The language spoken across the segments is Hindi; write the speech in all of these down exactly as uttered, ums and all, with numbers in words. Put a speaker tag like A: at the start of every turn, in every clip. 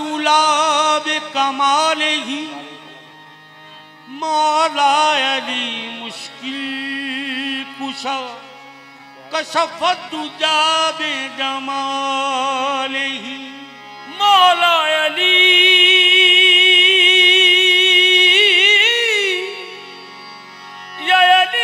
A: रसूला कमाल ही मौला अली मुश्किल कुशा कशफत दुजा बे जमाल ही मौला अली या अली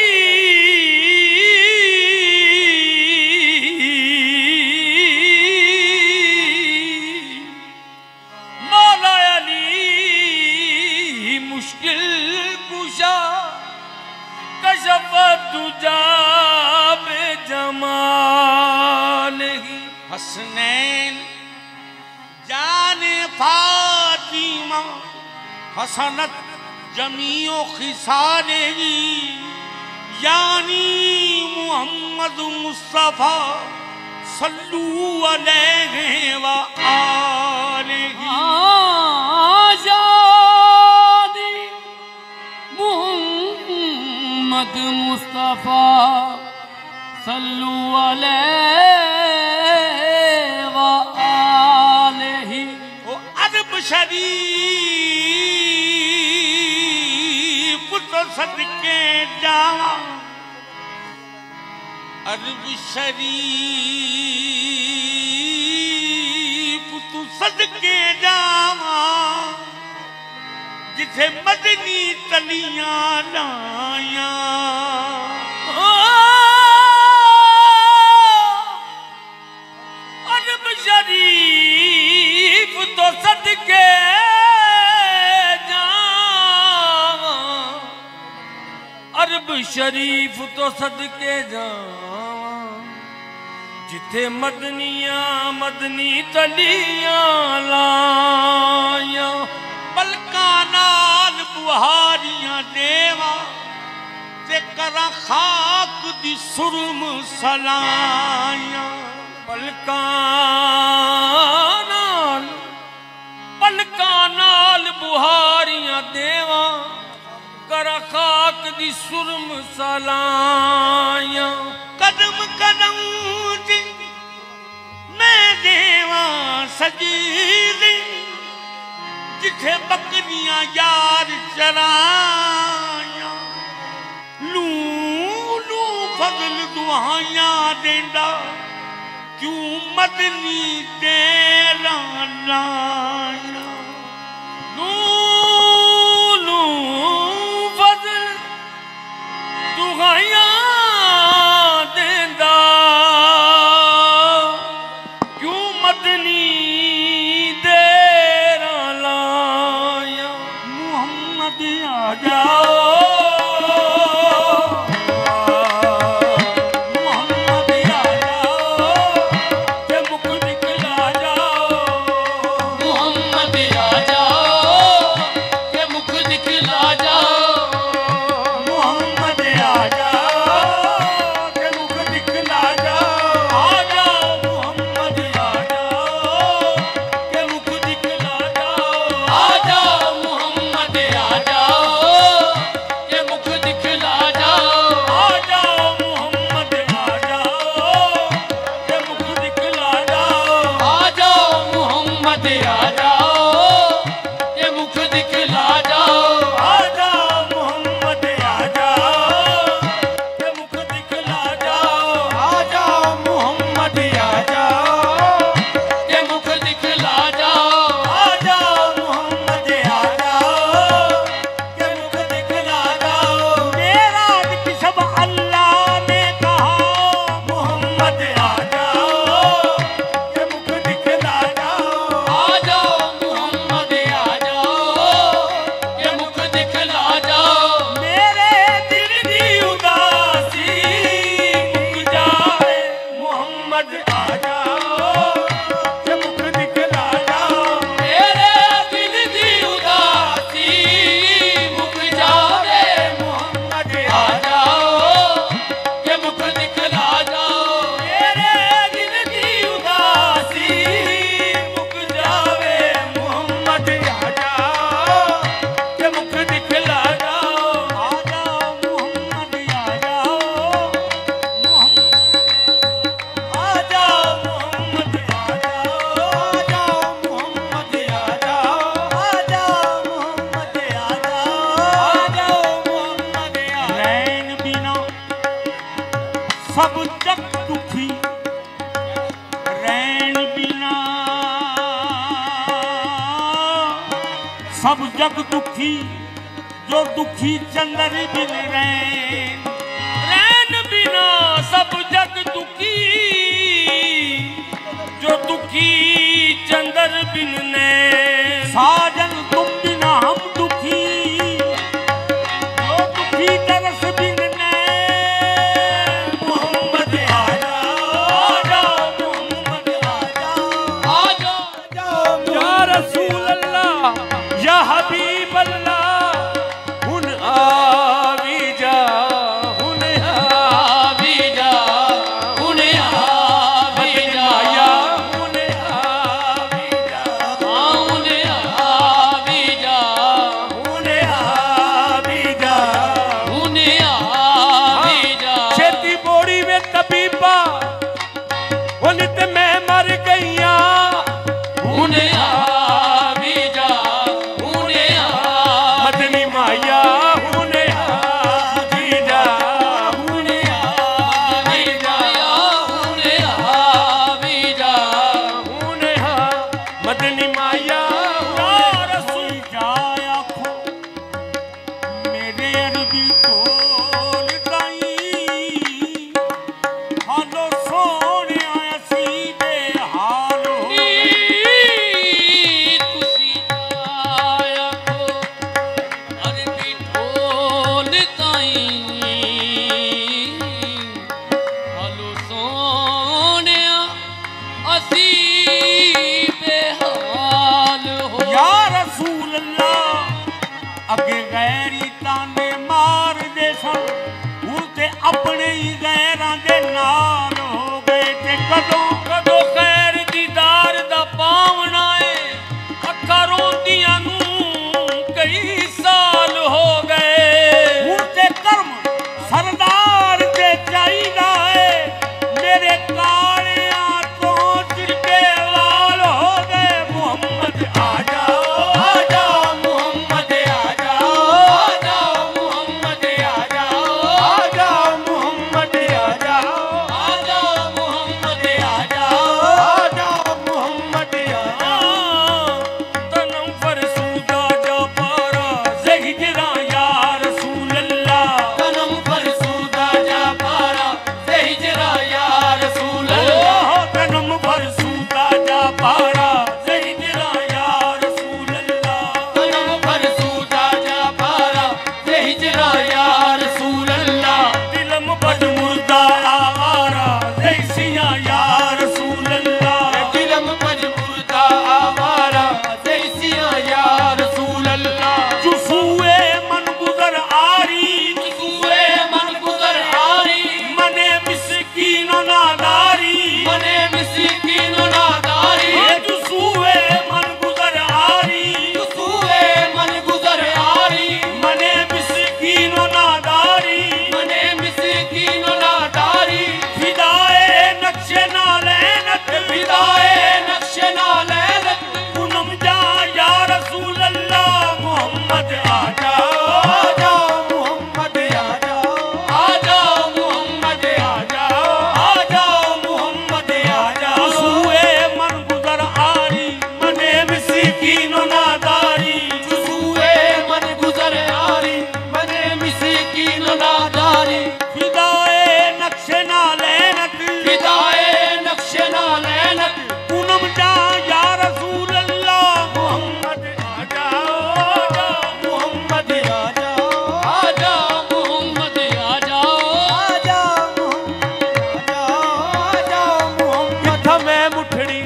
A: दुजा बे जमाल ही हसनैन जाने फातिमा हसनत जमीओ खिसाले ही यानी मुहम्मद मुस्तफा सल्लू अलैहि व आलिही मुहम्मद मुस्तफा सल्लू अलैहि व आलिही। ओ अरब शरीफ तो सदके जावा अरब शरीफ तो सदके जावा जिथे मदनी तलियां लाया अरब शरीफ तो सदके जावा अरब शरीफ तो सदके जावा जिथे मदनिया मदनी तलियां लाया पलका नाल बुहारियां देवा ते करा खाक दी सुरम सलाया पलका नाल पलका नाल बुहारियां देवा करा खाक दी सुरम सलाया कदम कदम मैं देवा सजीदी जिथे बकरियां यार चराया लू लू फजल दुआयां देंदा क्यों मदनी तेरा लाया लू लू फजल दुआयां देंदा क्यों मदनी आ जाओ मोहम्मद आ जाओ ते मुख निकला जाओ सब जग दुखी जो दुखी चंदर बिन रैन, रैन बिना सब जग दुखी जो दुखी चंदर बिन नैन। साजन तुम बिना हम दुखी जो दुखी तरस बिन नैन। मोहम्मद आजा आजा मोहम्मद आजा आजा या रसूल अल्लाह या हबीब अल्लाह। अगे गैरी ताने मार दे सन, हूं ते अपने ही गैरां दे नाल हो गए। ते कदों कदों खैर दीदार दा पावना है, अखां रोंदियां नूं कई साल हो गए। हूं ते कर्म सरदार दे चाहीदा है, मेरे कालियां तो चिट्टे वाल हो गए। मोहम्मद आजा आजा मोहम्मद आजा आजा मोहम्मद आजा आजा मोहम्मद आजा आजा मोहम्मद आजा आजा मोहम्मद आजा। तनम फरसूदा जा पारा से हिजरा या रसूल अल्लाह। तनम फरसूदा जा पारा से हिजरा या रसूल अल्लाह। तनम फरसूदा जा पारा से हिजरा या रसूल अल्लाह। तनम फरसूदा जा पारा से हिजरा या रसूल अल्लाह। दिलम बद मुर्दा आवारा जैसिया या रसूल अल्लाह। दिलम बद मुर्दा आवारा जैसिया या रसूल अल्लाह। जुसूए मन गुजर आरी जुसूए मन गुजर आरी, मने मिस्कीनो नादारी मने मिस्कीनो नादारी। जुसूए मन गुजर आरी जुसूए मन गुजर आरी, मने मिस्कीनो नादारी मने मिस्कीनो नादारी। फिदाए नक्शे नालैनत फिदाए नक्शे नालैनत, पूनम जा या रसूल अल्लाह। मोहम्मद आजा आजा मोहम्मद आजा आजा मोहम्मद आजा आजा मोहम्मद आजा। जुसूए मन गुजर आरी, मने मिस्कीनो नादारी जुसूए मन गुजर आरी, मने मिस्कीनो नादारी। फिदाए नक्शे नालैनत फिदाए नक्शे नालैनत, पूनम जा या रसूल अल्लाह। मोहम्मद आजा आजा मोहम्मद आजा आजा मोहम्मद आजा आजा मोहम्मद आजा आजा मोहम्मद। किथा मैं मुठड़ी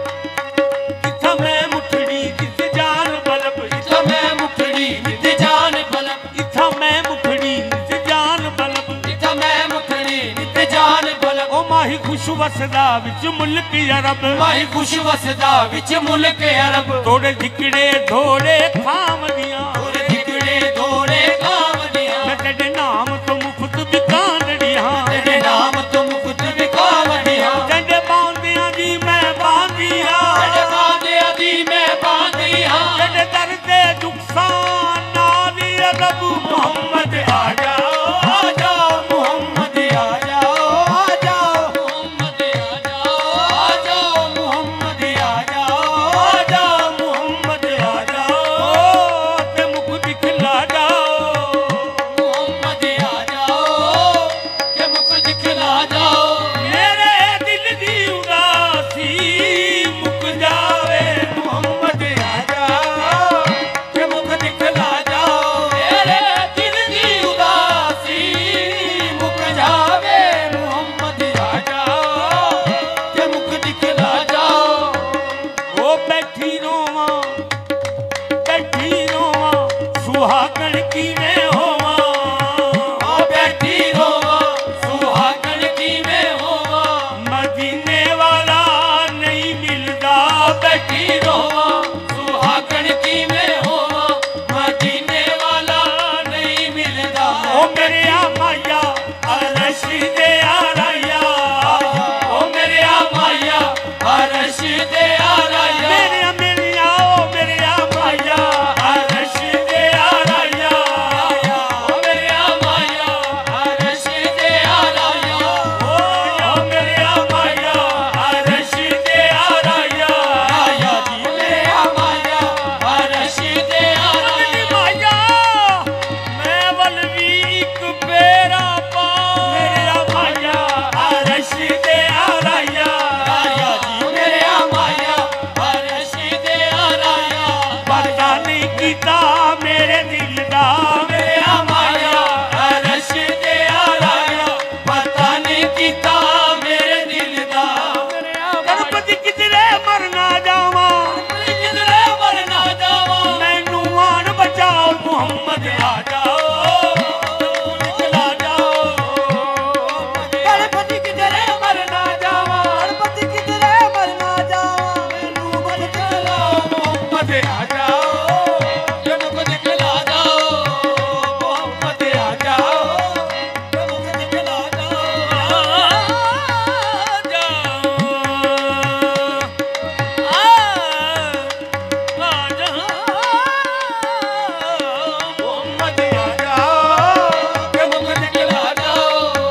A: किथा मैं मुठड़ी जित जान बलब। इथा मैं मुठड़ी जित जान बलब। इथा मैं मुठड़ी जित जान बलब। इथा मैं मुठड़ी जित जान बलब। ओ माही खुश वसदा विच मुल्क अरब। माही खुश वसदा विच मुल्क अरब। थोड़े झिकड़े धोड़े खामदियां थोड़े झिकड़े धोड़े खामदियां। मैं तेरे नाम तो मुफ्त बिकांडियां तेरे नाम तो मुफ्त बिकांडियां। तेरे बांदियां दी मैं बांदिया तेरे बांदियां दी मैं बांदिया। तेरे दर दे दुखसान नाल अदब। मोहम्मद आजा आजा मोहम्मद आजा आजा मोहम्मद आजा आजा मोहम्मद आजा आजा मोहम्मद आजा। सुहागण की में होवा
B: ओ बैठी रोवा सुहागण की में होवा
A: मदीने वाला नहीं मिलदा
B: बैठी रोवा सुहागण की में होवा मदीने वाला नहीं मिलदा
A: ओ मेरे माया अरश दे आराया
B: ओ मेरे माया अरश दे आराया
A: मेरे मेरे ओ मेरे माया अरश दे आराया
B: ओ मेरे माया अरश दे आराया
A: ओ मेरे माया अरश दे आराया
B: आया जी मेरे माया अरश दे आराया
A: माया मैं वलवी एक बेरा पा मेरे माया अरश दे आराया
B: आया जी मेरे माया अरश दे आराया
A: पता नहीं कीता मेरे दिल दा
B: मेरे माया अरश दे आराया पता नहीं कीता मेरे दिल दा
A: गणपति किधरे मरना जावा
B: किधरे मरना जावा
A: मैनू आन बचाओ मुहम्मद आ जाओ
B: निकला जाओ गणपति किधरे मरना जावा गणपति किधरे मरना जावा मैनू बचा मोहम्मद आ जाओ जन्म दिखला जाओ मोहम्मद आ जाओ जन्म दिखला जाओ मोहम्मद आ जाओ जन्म दिखला जाओ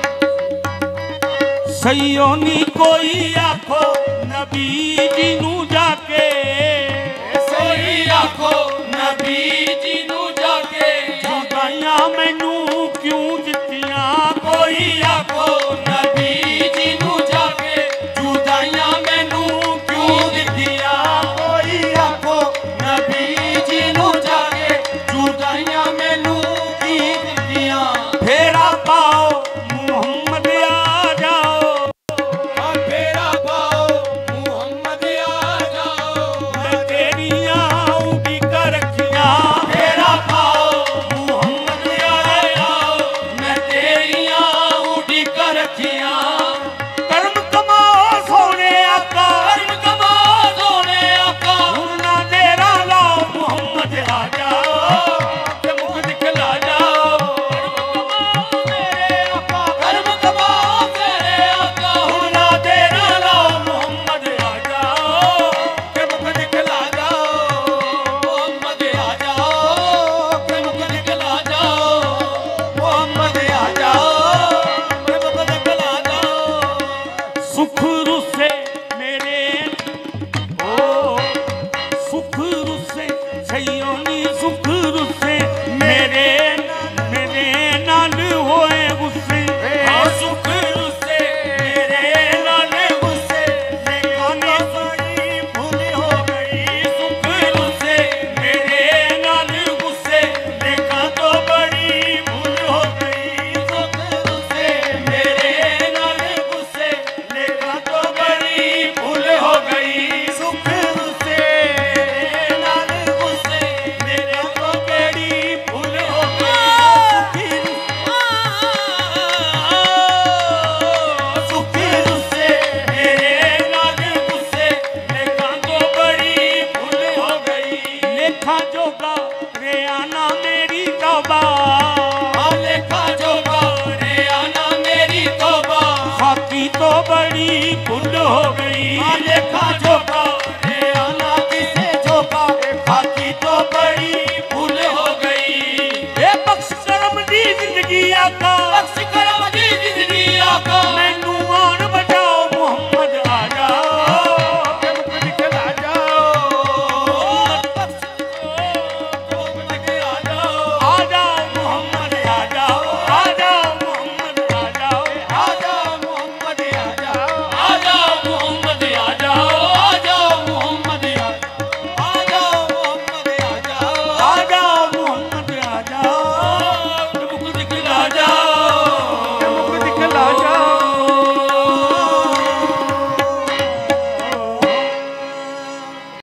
A: सयोनी कोई आखो नबी जी नू जाके
B: सोई आखो नबी जी नू जाके
A: जुदाइयां मैनू क्यों दित्तियां
B: कोई आखो नबी जी नू जाके जुदाइयां मैनू क्यों दित्तियां कोई आखो नबी जी नू जाके जुदाइयां मैनू की दित्तियां
A: फेरा पाओ मुहम्मद आ जाओ
B: आ फेरा पाओ मुहम्मद आ जाओ
A: मैं तेरियां उड़ी कर रखियां
B: फेरा पाओ मुहम्मद आ जाओ मैं तेरियां उड़ी कर रखियां
A: कर्म कमाओ सोने आका
B: कर्म कमा सोने आका
A: हुन ना देरा लाओ मुहम्मद आ जाओ
B: ते मुख दिखला जाओ
A: मेरे आका
B: कर्म कमा तेरे आका
A: हुन ना देरा लाओ मुहम्मद आ जाओ
B: ते मुख दिखला जाओ मोहम्मद आ जाओ ते मुख दिखला जाओ मोहम्मद आ जाओ ते मुख दिखला जाओ
A: सुख रुसे मेरे ओ सुख रुसे सैयों